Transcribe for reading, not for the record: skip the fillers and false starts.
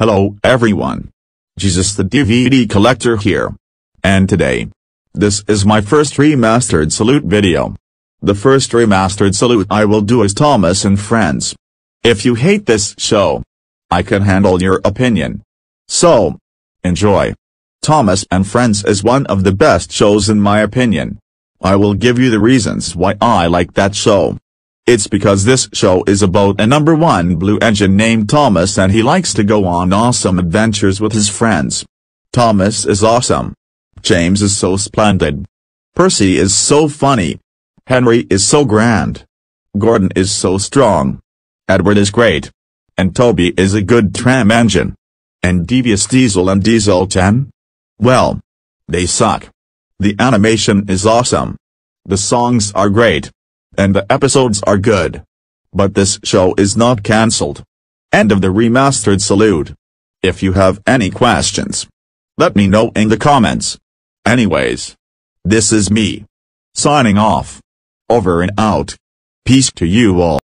Hello everyone. Jesus the DVD collector here. And today, this is my first remastered salute video. The first remastered salute I will do is Thomas and Friends. If you hate this show, I can handle your opinion. So, enjoy. Thomas and Friends is one of the best shows in my opinion. I will give you the reasons why I like that show. It's because this show is about a number one blue engine named Thomas and he likes to go on awesome adventures with his friends. Thomas is awesome. James is so splendid. Percy is so funny. Henry is so grand. Gordon is so strong. Edward is great. And Toby is a good tram engine. And Devious Diesel and Diesel 10? Well, they suck. The animation is awesome. The songs are great. And the episodes are good. But this show is not cancelled. End of the remastered salute. If you have any questions, let me know in the comments. Anyways, this is me. Signing off. Over and out. Peace to you all.